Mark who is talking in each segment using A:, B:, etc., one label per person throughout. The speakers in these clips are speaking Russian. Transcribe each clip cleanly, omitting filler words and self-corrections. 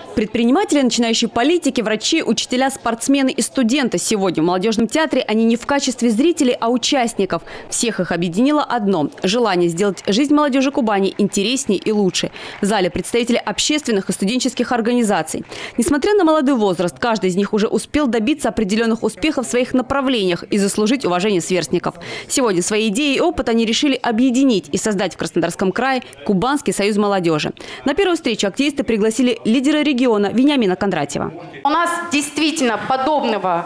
A: Предприниматели, начинающие политики, врачи, учителя, спортсмены и студенты. Сегодня в молодежном театре они не в качестве зрителей, а участников. Всех их объединило одно – желание сделать жизнь молодежи Кубани интереснее и лучше. В зале представители общественных и студенческих организаций. Несмотря на молодой возраст, каждый из них уже успел добиться определенных успехов в своих направлениях и заслужить уважение сверстников. Сегодня свои идеи и опыт они решили объединить и создать в Краснодарском крае Кубанский союз молодежи. На первую встречу активисты пригласили лидера региона Вениамина Кондратьева.
B: У нас действительно подобного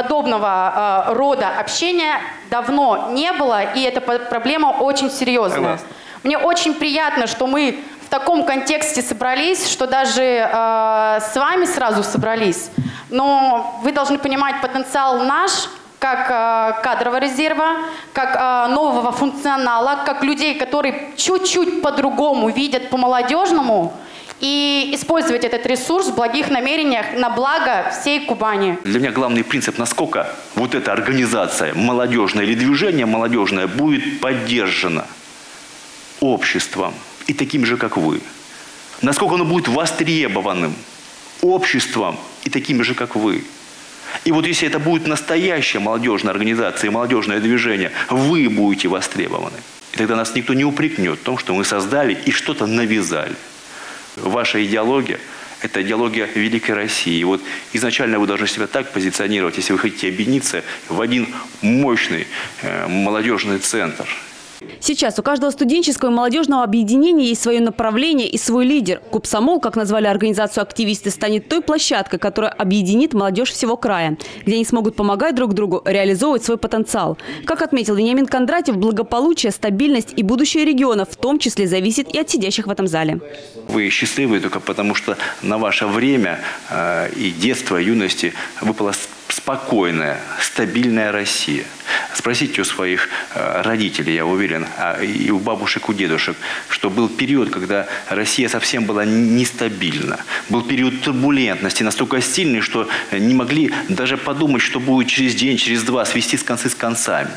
B: рода общения давно не было, и эта проблема очень серьезная. Мне очень приятно, что мы в таком контексте собрались, что даже с вами сразу собрались. Но вы должны понимать потенциал наш, как кадрового резерва, как нового функционала, как людей, которые чуть-чуть по-другому видят по-молодежному, и использовать этот ресурс в благих намерениях на благо всей Кубани.
C: Для меня главный принцип, насколько вот эта организация молодежная или движение молодежное будет поддержано обществом и таким же, как вы. Насколько оно будет востребованным обществом и такими же, как вы. И вот если это будет настоящая молодежная организация и молодежное движение, вы будете востребованы. И тогда нас никто не упрекнет в том, что мы создали и что-то навязали. Ваша идеология – это идеология великой России. И вот изначально вы должны себя так позиционировать, если вы хотите объединиться в один мощный молодежный центр.
A: Сейчас у каждого студенческого и молодежного объединения есть свое направление и свой лидер. Кубсомол, как назвали организацию активисты, станет той площадкой, которая объединит молодежь всего края, где они смогут помогать друг другу реализовывать свой потенциал. Как отметил Вениамин Кондратьев, благополучие, стабильность и будущее региона в том числе зависит и от сидящих в этом зале.
C: Вы счастливы только потому, что на ваше время и детство, и юности выпала спокойная, стабильная Россия. Спросите у своих родителей, я уверен, и у бабушек, у дедушек, что был период, когда Россия совсем была нестабильна. Был период турбулентности настолько сильный, что не могли даже подумать, что будет через день, через два, свести концы с концами.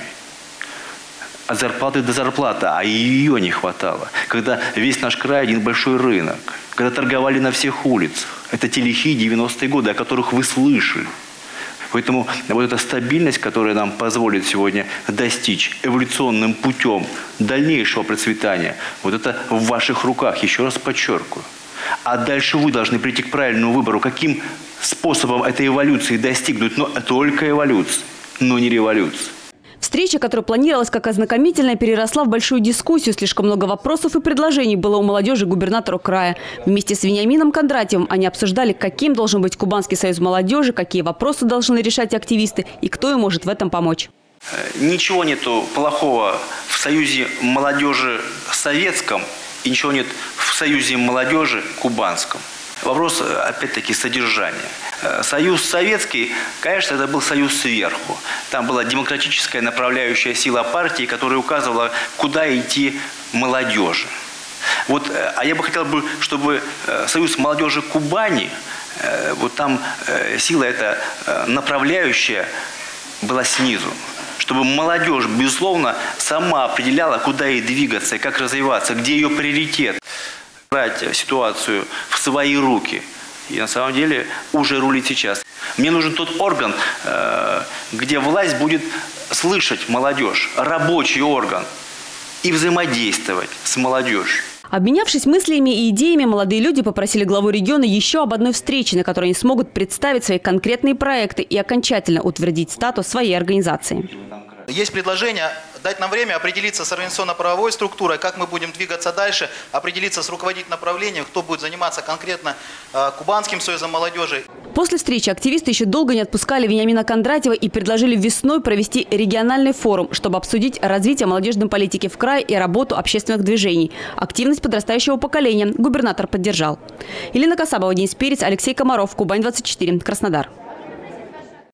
C: От зарплаты до зарплаты, а ее не хватало. Когда весь наш край один большой рынок, когда торговали на всех улицах. Это те лихие 90-е годы, о которых вы слышали. Поэтому вот эта стабильность, которая нам позволит сегодня достичь эволюционным путем дальнейшего процветания, вот это в ваших руках, еще раз подчеркиваю. А дальше вы должны прийти к правильному выбору, каким способом этой эволюции достигнуть. Но только эволюции, но не революции.
A: Встреча, которая планировалась как ознакомительная, переросла в большую дискуссию. Слишком много вопросов и предложений было у молодежи губернатору края. Вместе с Вениамином Кондратьевым они обсуждали, каким должен быть Кубанский союз молодежи, какие вопросы должны решать активисты и кто им может в этом помочь.
C: Ничего нету плохого в союзе молодежи советском и ничего нет в союзе молодежи кубанском. Вопрос, опять-таки, содержания. Союз советский, конечно, это был союз сверху. Там была демократическая направляющая сила партии, которая указывала, куда идти молодежи. Вот, а я бы хотел, чтобы союз молодежи Кубани, вот там сила эта направляющая была снизу. Чтобы молодежь, безусловно, сама определяла, куда ей двигаться и как развиваться, где ее приоритет. Брать ситуацию в свои руки и на самом деле уже рулить сейчас. Мне нужен тот орган, где власть будет слышать молодежь, рабочий орган, и взаимодействовать с молодежью.
A: Обменявшись мыслями и идеями, молодые люди попросили главу региона еще об одной встрече, на которой они смогут представить свои конкретные проекты и окончательно утвердить статус своей организации.
D: Есть предложение дать нам время определиться с организационно-правовой структурой, как мы будем двигаться дальше, определиться с руководителем направлением, кто будет заниматься конкретно Кубанским союзом молодежи.
A: После встречи активисты еще долго не отпускали Вениамина Кондратьева и предложили весной провести региональный форум, чтобы обсудить развитие молодежной политики в крае и работу общественных движений. Активность подрастающего поколения губернатор поддержал. Елена Касабова, Денис Перец, Алексей Комаров, Кубань 24, Краснодар.